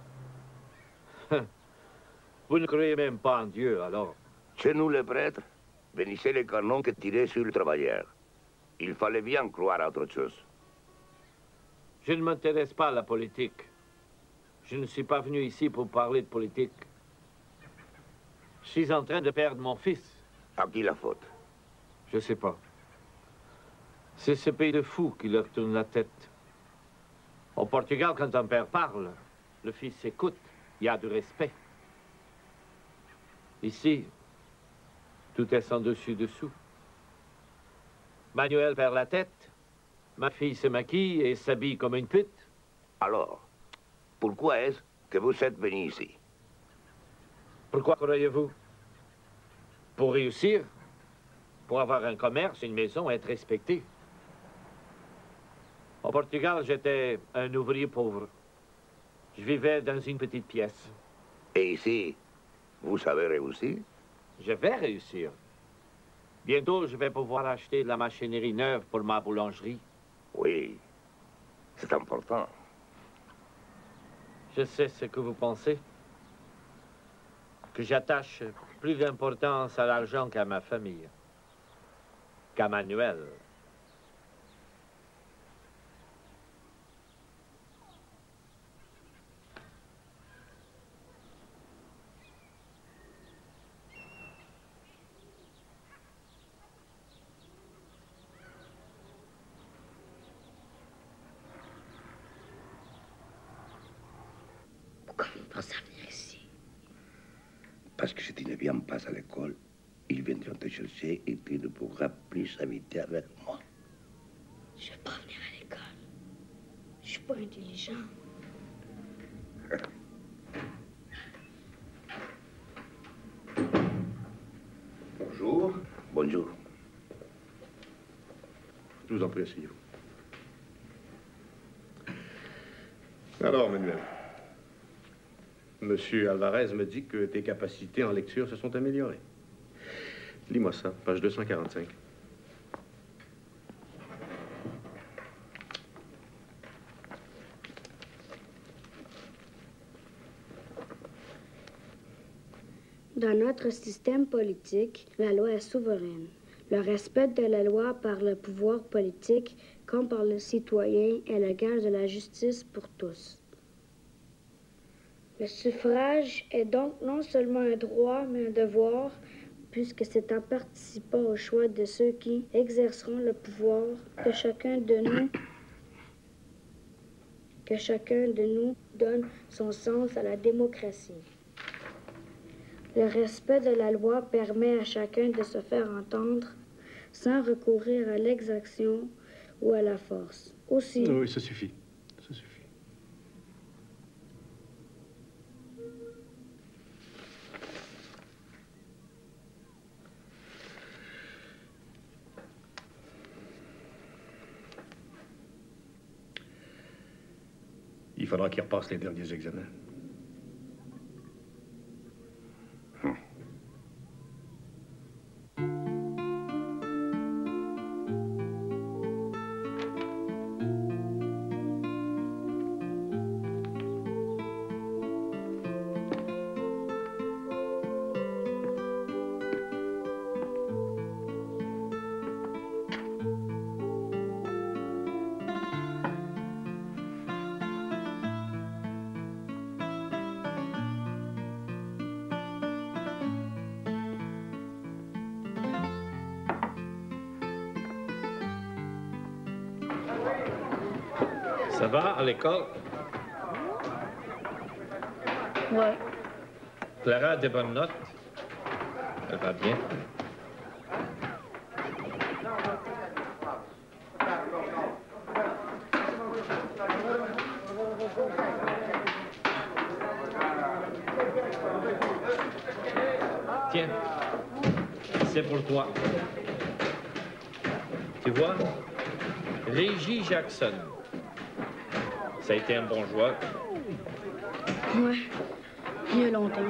Vous ne croyez même pas en Dieu, alors? Chez nous, les prêtres, bénissaient les canons que tiraient sur le travailleur. Il fallait bien croire à autre chose. Je ne m'intéresse pas à la politique. Je ne suis pas venu ici pour parler de politique. Je suis en train de perdre mon fils. À qui la faute? Je sais pas. C'est ce pays de fous qui leur tourne la tête. Au Portugal, quand un père parle, le fils écoute. Il y a du respect. Ici, tout est sans dessus-dessous. Manuel perd la tête. Ma fille se maquille et s'habille comme une pute. Alors, pourquoi est-ce que vous êtes venu ici? Pourquoi croyez-vous? Pour réussir, pour avoir un commerce, une maison, être respecté. Au Portugal, j'étais un ouvrier pauvre. Je vivais dans une petite pièce. Et ici, vous savez réussir? Je vais réussir. Bientôt, je vais pouvoir acheter de la machinerie neuve pour ma boulangerie. Oui, c'est important. Je sais ce que vous pensez. Que j'attache plus d'importance à l'argent qu'à ma famille. Qu'à Manuel. Pourquoi vous pensez à venir ici? Parce que si tu ne viens pas à l'école, ils viendront te chercher et tu ne pourras plus habiter avec moi. Je ne vais pas venir à l'école. Je suis pas intelligent. Bonjour. Bonjour. Je vous en prie, asseyez-vous. Alors, Manuel, Monsieur Alvarez me dit que tes capacités en lecture se sont améliorées. Lis-moi ça, page deux cent quarante-cinq. Dans notre système politique, la loi est souveraine. Le respect de la loi par le pouvoir politique comme par le citoyen est le gage de la justice pour tous. Le suffrage est donc non seulement un droit, mais un devoir, puisque c'est en participant au choix de ceux qui exerceront le pouvoir que chacun de nous, que chacun de nous donne son sens à la démocratie. Le respect de la loi permet à chacun de se faire entendre sans recourir à l'exaction ou à la force. Aussi... Oui, ça suffit. Ça suffit. Il faudra qu'il repasse les derniers examens. Ça va à l'école? Ouais. Clara a des bonnes notes. Elle va bien. Tiens, c'est pour toi. Tu vois, Régie Jackson. Ça a été un bon joueur. Ouais, il y a longtemps.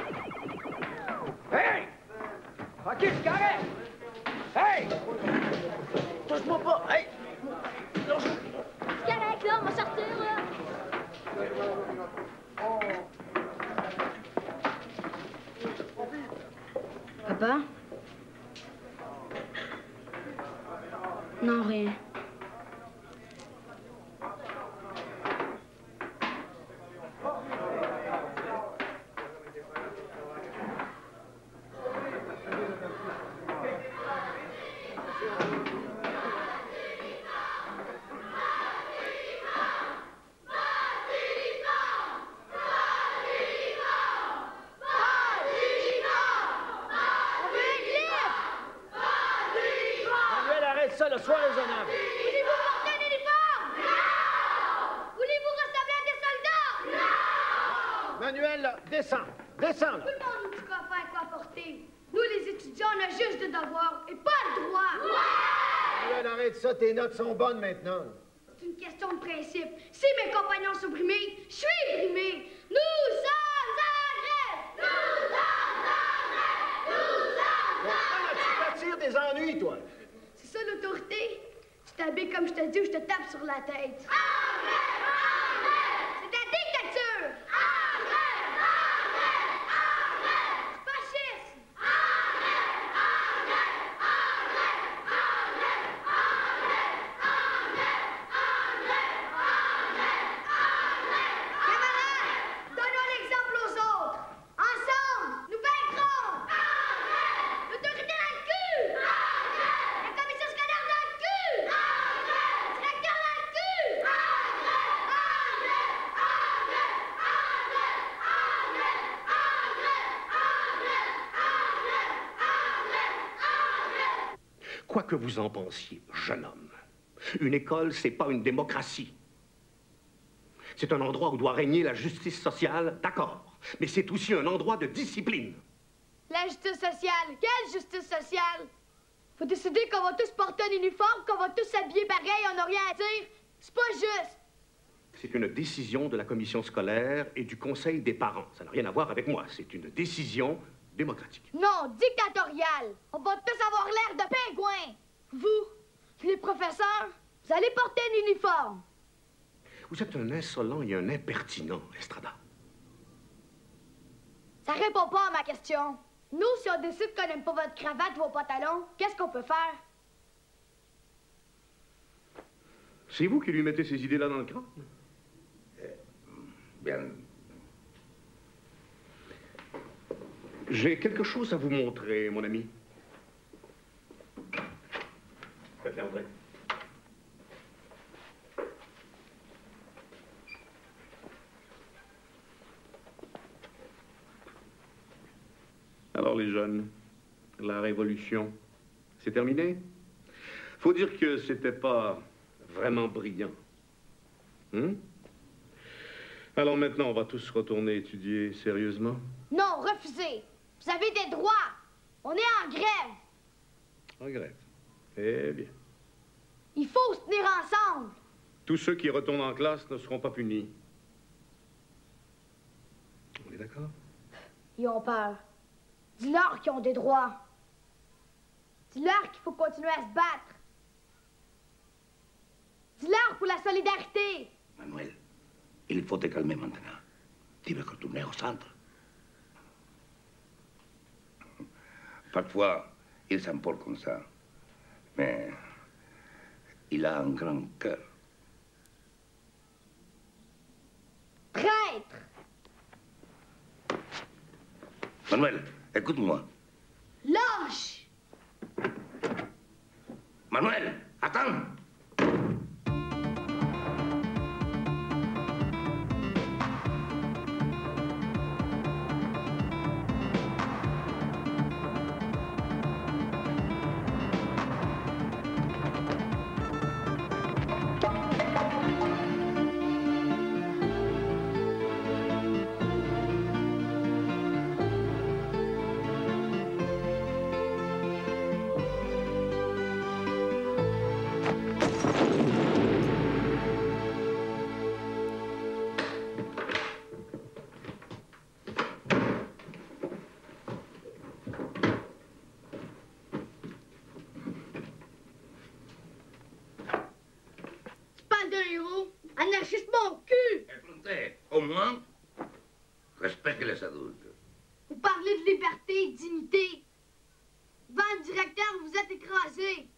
Hey! OK, c'est correct! Hey! Touche-moi pas! Hey! C'est correct, là, on va sortir, là. Papa? Non, rien. Ça, le soir raisonnable. Voulez-vous porter un uniforme? Non! Voulez-vous ressembler à des soldats? Non! Manuel, là, descends. Descends, là. Tout le monde nous dit quoi faire, quoi porter. Nous, les étudiants, on a juste des devoirs et pas de droits. Ouais! Manuel, arrête ça. Tes notes sont bonnes maintenant. C'est une question de principe. Si mes compagnons sont brimés, je suis brimé. Nous sommes en grève! Nous sommes en grève! Nous sommes en grève! Tu t'attires des ennuis, toi. C'est ça l'autorité? Tu t'habilles comme je te dis ou je te tape sur la tête. C'est ta dictature! Fascisme! Camarades, donnons l'exemple aux autres. Ensemble, nous vaincrons! L'autorité dans le cul! La commission scolaire dans le cul! Directeur dans le cul! Quoi que vous en pensiez, jeune homme, une école, c'est pas une démocratie. C'est un endroit où doit régner la justice sociale, d'accord, mais c'est aussi un endroit de discipline. La justice sociale? Quelle justice sociale? Faut décider qu'on va tous porter un uniforme, qu'on va tous s'habiller pareil, on n'a rien à dire. C'est pas juste. C'est une décision de la commission scolaire et du conseil des parents. Ça n'a rien à voir avec moi. C'est une décision démocratique. Non, dictatoriale. On va tous avoir l'air de pingouins. Vous, les professeurs, vous allez porter un uniforme. Vous êtes un insolent et un impertinent, Estrada. Ça répond pas à ma question. Nous, si on décide qu'on n'aime pas votre cravate, vos pantalons, qu'est-ce qu'on peut faire? C'est vous qui lui mettez ces idées-là dans le crâne? Bien. J'ai quelque chose à vous montrer, mon ami. Faites-les entrer. Alors, les jeunes, la révolution, c'est terminé? Faut dire que c'était pas vraiment brillant. Hein? Alors maintenant, on va tous retourner étudier sérieusement. Non, refusez. Vous avez des droits. On est en grève. En grève. Eh bien. Il faut se tenir ensemble. Tous ceux qui retournent en classe ne seront pas punis. On est d'accord? Ils ont peur. Dis-leur qu'ils ont des droits. Dis-leur qu'il faut continuer à se battre. Dis-leur pour la solidarité. Manuel, il faut te calmer maintenant. Tu veux retourner au centre. Parfois, il s'emporte comme ça. Mais il a un grand cœur. Traître! Manuel, écoute-moi. Lâche! Manuel, attends! Anarchiste mon cul! Écoutez, au moins, respectez les adultes. Vous parlez de liberté et de dignité. Devant le directeur, vous êtes écrasé.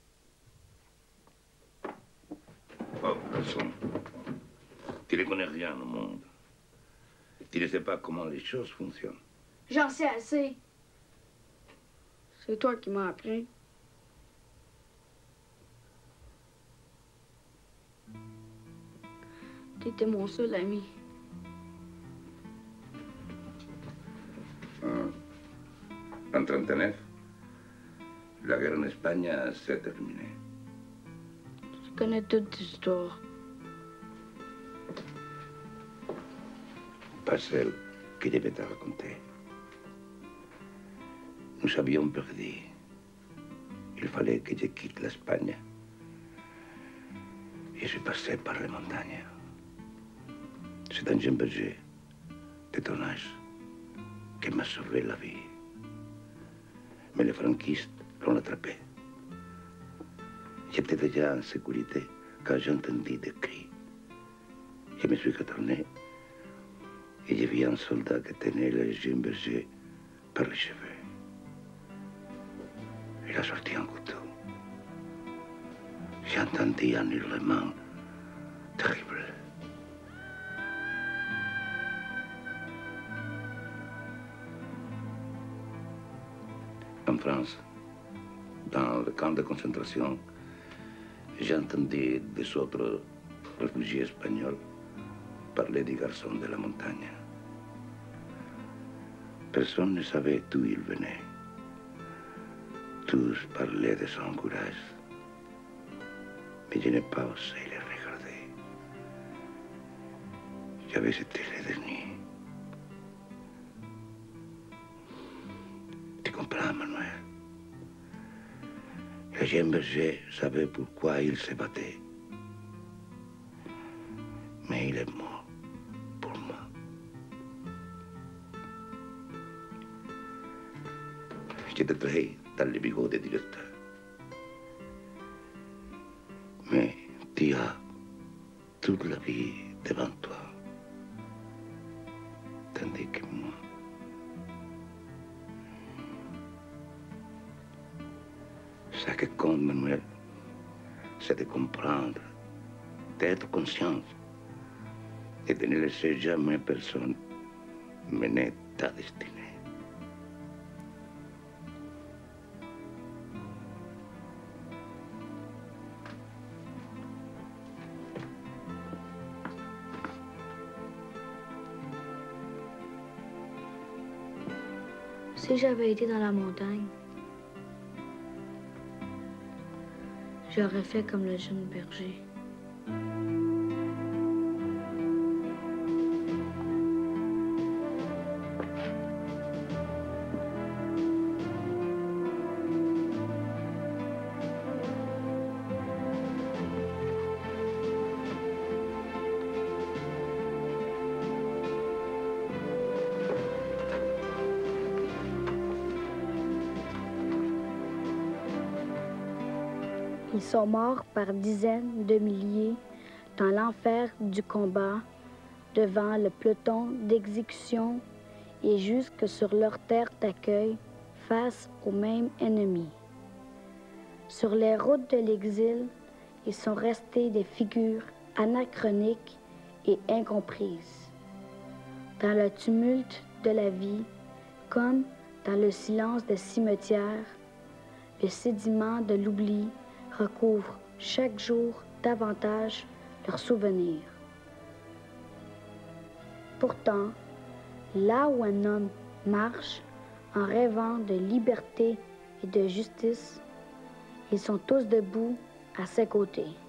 Oh, garçon, tu ne connais rien au monde. Tu ne sais pas comment les choses fonctionnent. J'en sais assez. C'est toi qui m'as appris. T'étais mon seul ami. En trente-neuf, la guerre en Espagne s'est terminée. Je connais toute l'histoire. Pas celle que je vais te raconter. Nous avions perdu. Il fallait que je quitte l'Espagne. Je suis passé par les montagnes. C'est un jeune berger de ton âge qui m'a sauvé la vie. Mais les franquistes l'ont attrapé. J'étais déjà en sécurité quand j'ai entendu des cris. Je me suis retourné et j'ai vu un soldat qui tenait le jeune berger par les cheveux. Il a sorti un couteau. J'ai entendu un hurlement terrible. En France, dans le camp de concentration, j'ai entendu des autres réfugiés espagnols parler des garçons de la montagne. Personne ne savait d'où ils venaient. Tous parlaient de son courage. Mais je n'ai pas osé les regarder. J'avais été les derniers. Tu comprends, Manuel? Le jeune berger savait pourquoi il se battait. Mais il est mort pour moi. J'étais très dans le bigot des directeurs. Mais tu as toute la vie devant toi. Tandis que moi, ce qui compte, Manuel, c'est de comprendre, d'être conscient et de ne laisser jamais personne mener ta destinée. Si j'avais été dans la montagne, j'aurais fait comme le jeune berger. Ils sont morts par dizaines de milliers dans l'enfer du combat, devant le peloton d'exécution et jusque sur leur terre d'accueil face au même ennemi. Sur les routes de l'exil, ils sont restés des figures anachroniques et incomprises. Dans le tumulte de la vie, comme dans le silence des cimetières, le sédiment de l'oubli recouvre chaque jour davantage leurs souvenirs. Pourtant, là où un homme marche en rêvant de liberté et de justice, ils sont tous debout à ses côtés.